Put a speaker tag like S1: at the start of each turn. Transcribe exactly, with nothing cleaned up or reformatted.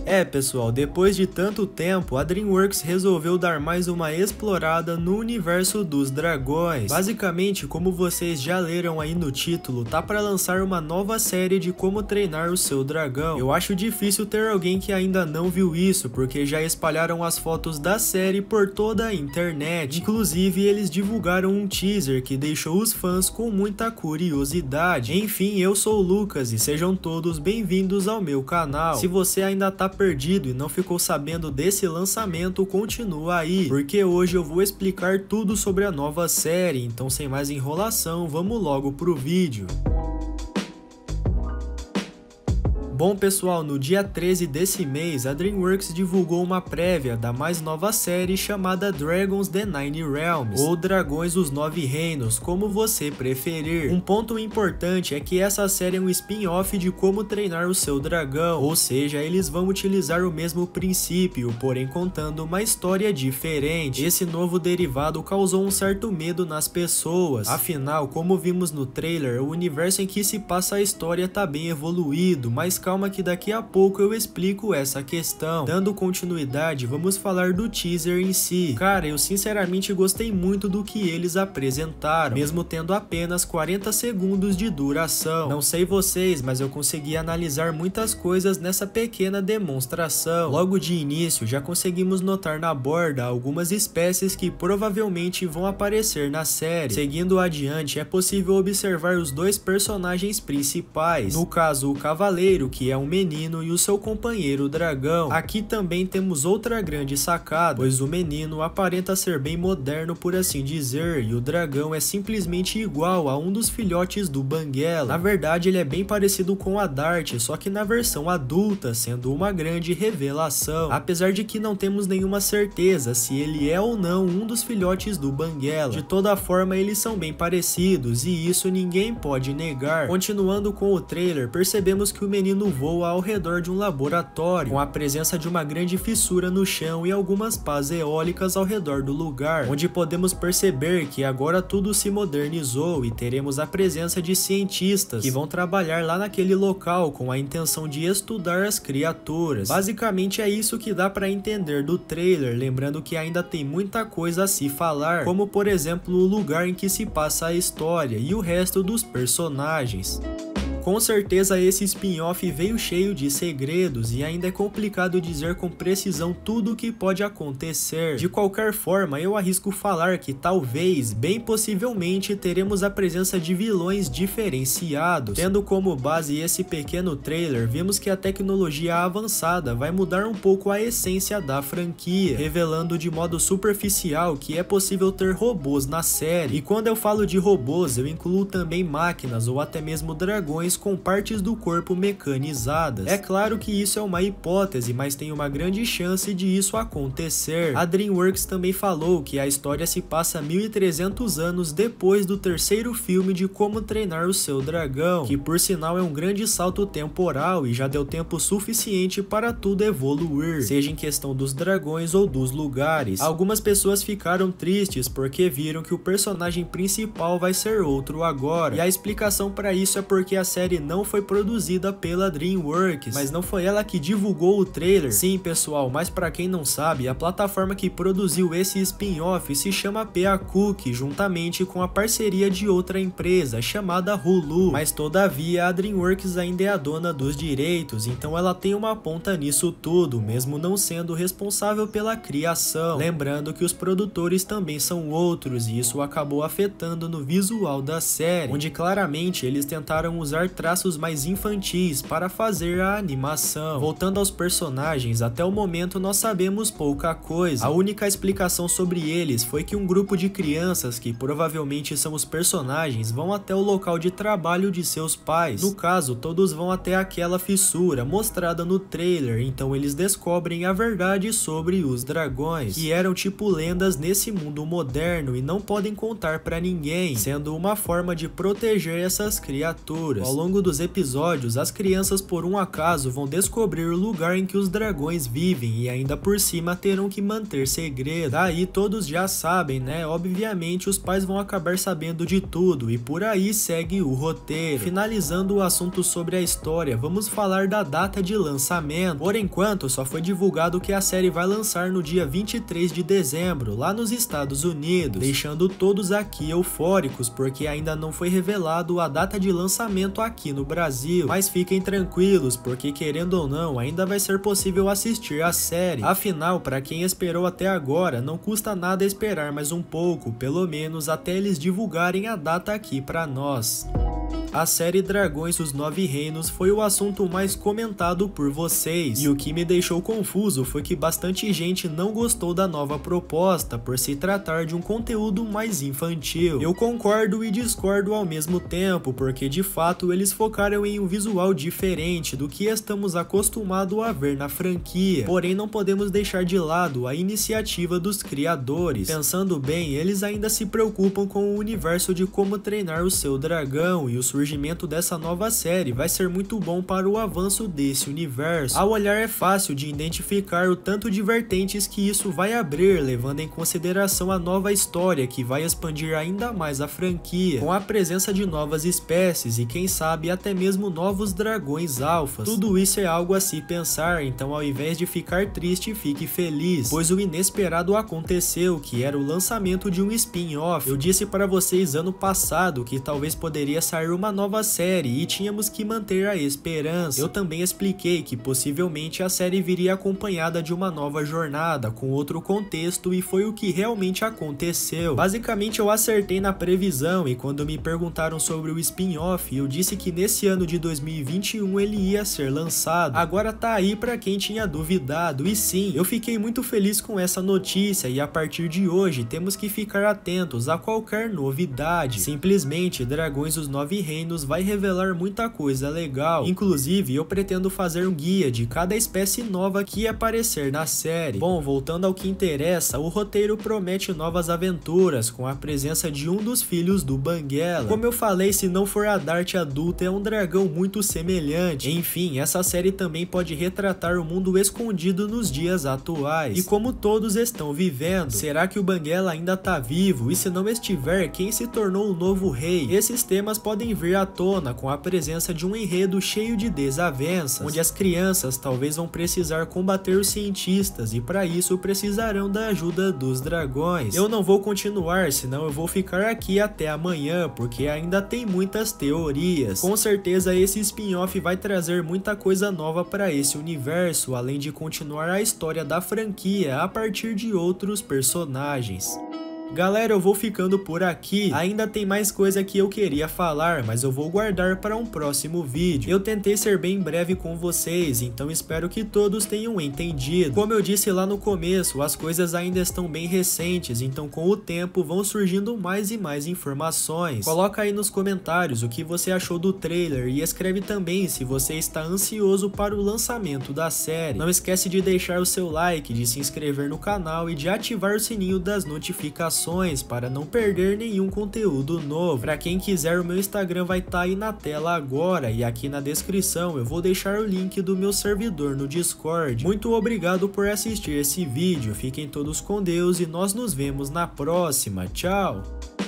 S1: É pessoal, depois de tanto tempo, a DreamWorks resolveu dar mais uma explorada no universo dos dragões. Basicamente, como vocês já leram aí no título, tá para lançar uma nova série de como treinar o seu dragão. Eu acho difícil ter alguém que ainda não viu isso, porque já espalharam as fotos da série por toda a internet. Inclusive, eles divulgaram um teaser que deixou os fãs com muita curiosidade. Enfim, eu sou o Lucas e sejam todos bem-vindos ao meu canal. Se você ainda tá perdido e não ficou sabendo desse lançamento, continua aí, porque hoje eu vou explicar tudo sobre a nova série, então sem mais enrolação, vamos logo pro vídeo. Bom pessoal, no dia treze desse mês, a DreamWorks divulgou uma prévia da mais nova série chamada Dragons The Nine Realms, ou Dragões os Nove Reinos, como você preferir. Um ponto importante é que essa série é um spin-off de como treinar o seu dragão, ou seja, eles vão utilizar o mesmo princípio, porém contando uma história diferente. Esse novo derivado causou um certo medo nas pessoas, afinal, como vimos no trailer, o universo em que se passa a história tá bem evoluído, mas calma que daqui a pouco eu explico essa questão. Dando continuidade, vamos falar do teaser em si. Cara, eu sinceramente gostei muito do que eles apresentaram, mesmo tendo apenas quarenta segundos de duração. Não sei vocês, mas eu consegui analisar muitas coisas nessa pequena demonstração. Logo de início, já conseguimos notar na borda algumas espécies que provavelmente vão aparecer na série. Seguindo adiante, é possível observar os dois personagens principais, no caso o cavaleiro, que que é um menino, e o seu companheiro dragão. Aqui também temos outra grande sacada, pois o menino aparenta ser bem moderno, por assim dizer, e o dragão é simplesmente igual a um dos filhotes do Banguela. Na verdade, ele é bem parecido com a Dart, só que na versão adulta, sendo uma grande revelação, apesar de que não temos nenhuma certeza se ele é ou não um dos filhotes do Banguela. De toda forma, eles são bem parecidos, e isso ninguém pode negar. Continuando com o trailer, percebemos que o menino voa ao redor de um laboratório, com a presença de uma grande fissura no chão e algumas pás eólicas ao redor do lugar, onde podemos perceber que agora tudo se modernizou e teremos a presença de cientistas que vão trabalhar lá naquele local com a intenção de estudar as criaturas. Basicamente é isso que dá para entender do trailer, lembrando que ainda tem muita coisa a se falar, como por exemplo o lugar em que se passa a história e o resto dos personagens. Com certeza esse spin-off veio cheio de segredos e ainda é complicado dizer com precisão tudo o que pode acontecer. De qualquer forma, eu arrisco falar que talvez, bem possivelmente, teremos a presença de vilões diferenciados. Tendo como base esse pequeno trailer, vimos que a tecnologia avançada vai mudar um pouco a essência da franquia, revelando de modo superficial que é possível ter robôs na série. E quando eu falo de robôs, eu incluo também máquinas ou até mesmo dragões com partes do corpo mecanizadas. É claro que isso é uma hipótese, mas tem uma grande chance de isso acontecer. A DreamWorks também falou que a história se passa mil e trezentos anos depois do terceiro filme de Como Treinar o Seu Dragão, que por sinal é um grande salto temporal e já deu tempo suficiente para tudo evoluir, seja em questão dos dragões ou dos lugares. Algumas pessoas ficaram tristes porque viram que o personagem principal vai ser outro agora, e a explicação para isso é porque a série não foi produzida pela DreamWorks, mas não foi ela que divulgou o trailer. Sim pessoal, mas para quem não sabe, a plataforma que produziu esse spin-off se chama P A Cook, juntamente com a parceria de outra empresa chamada Hulu, mas todavia a DreamWorks ainda é a dona dos direitos, então ela tem uma ponta nisso tudo, mesmo não sendo responsável pela criação. Lembrando que os produtores também são outros, e isso acabou afetando no visual da série, onde claramente eles tentaram usar traços mais infantis para fazer a animação. Voltando aos personagens, até o momento nós sabemos pouca coisa. A única explicação sobre eles foi que um grupo de crianças, que provavelmente são os personagens, vão até o local de trabalho de seus pais. No caso, todos vão até aquela fissura mostrada no trailer, então eles descobrem a verdade sobre os dragões, que eram tipo lendas nesse mundo moderno e não podem contar para ninguém, sendo uma forma de proteger essas criaturas. Ao longo dos episódios, as crianças por um acaso vão descobrir o lugar em que os dragões vivem e ainda por cima terão que manter segredo. Daí todos já sabem, né? Obviamente os pais vão acabar sabendo de tudo e por aí segue o roteiro. Finalizando o assunto sobre a história, vamos falar da data de lançamento. Por enquanto só foi divulgado que a série vai lançar no dia vinte e três de dezembro, lá nos Estados Unidos, deixando todos aqui eufóricos porque ainda não foi revelado a data de lançamento aqui no Brasil. Mas fiquem tranquilos, porque querendo ou não, ainda vai ser possível assistir a série. Afinal, para quem esperou até agora, não custa nada esperar mais um pouco, pelo menos até eles divulgarem a data aqui para nós. A série Dragões Os Nove Reinos foi o assunto mais comentado por vocês, e o que me deixou confuso foi que bastante gente não gostou da nova proposta por se tratar de um conteúdo mais infantil. Eu concordo e discordo ao mesmo tempo, porque de fato eles focaram em um visual diferente do que estamos acostumados a ver na franquia, porém não podemos deixar de lado a iniciativa dos criadores. Pensando bem, eles ainda se preocupam com o universo de como treinar o seu dragão, e o surgimento dessa nova série vai ser muito bom para o avanço desse universo. Ao olhar é fácil de identificar o tanto de vertentes que isso vai abrir, levando em consideração a nova história que vai expandir ainda mais a franquia, com a presença de novas espécies e quem sabe até mesmo novos dragões alfas. Tudo isso é algo a se pensar, então ao invés de ficar triste, fique feliz, pois o inesperado aconteceu, que era o lançamento de um spin-off. Eu disse para vocês ano passado que talvez poderia sair uma nova série e tínhamos que manter a esperança. Eu também expliquei que possivelmente a série viria acompanhada de uma nova jornada com outro contexto, e foi o que realmente aconteceu. Basicamente eu acertei na previsão, e quando me perguntaram sobre o spin-off, eu disse que nesse ano de dois mil e vinte e um ele ia ser lançado. Agora tá aí para quem tinha duvidado, e sim, eu fiquei muito feliz com essa notícia, e a partir de hoje temos que ficar atentos a qualquer novidade. Simplesmente Dragões Os Nove Reinos vai revelar muita coisa legal, inclusive eu pretendo fazer um guia de cada espécie nova que aparecer na série. Bom, voltando ao que interessa, o roteiro promete novas aventuras com a presença de um dos filhos do Banguela. Como eu falei, se não for a Dart adulta, é um dragão muito semelhante. Enfim, essa série também pode retratar o mundo escondido nos dias atuais e como todos estão vivendo. Será que o Banguela ainda tá vivo? E se não estiver, quem se tornou o novo rei? Esses temas podem vir à tona com a presença de um enredo cheio de desavenças, onde as crianças talvez vão precisar combater os cientistas e para isso precisarão da ajuda dos dragões. Eu não vou continuar, senão eu vou ficar aqui até amanhã, porque ainda tem muitas teorias. Com certeza esse spin-off vai trazer muita coisa nova para esse universo, além de continuar a história da franquia a partir de outros personagens. Galera, eu vou ficando por aqui. Ainda tem mais coisa que eu queria falar, mas eu vou guardar para um próximo vídeo. Eu tentei ser bem breve com vocês, então espero que todos tenham entendido. Como eu disse lá no começo, as coisas ainda estão bem recentes, então com o tempo vão surgindo mais e mais informações. Coloca aí nos comentários o que você achou do trailer e escreve também se você está ansioso para o lançamento da série. Não esquece de deixar o seu like, de se inscrever no canal e de ativar o sininho das notificações para não perder nenhum conteúdo novo. Para quem quiser, o meu Instagram vai estar aí na tela agora, e aqui na descrição eu vou deixar o link do meu servidor no Discord. Muito obrigado por assistir esse vídeo, fiquem todos com Deus e nós nos vemos na próxima. Tchau!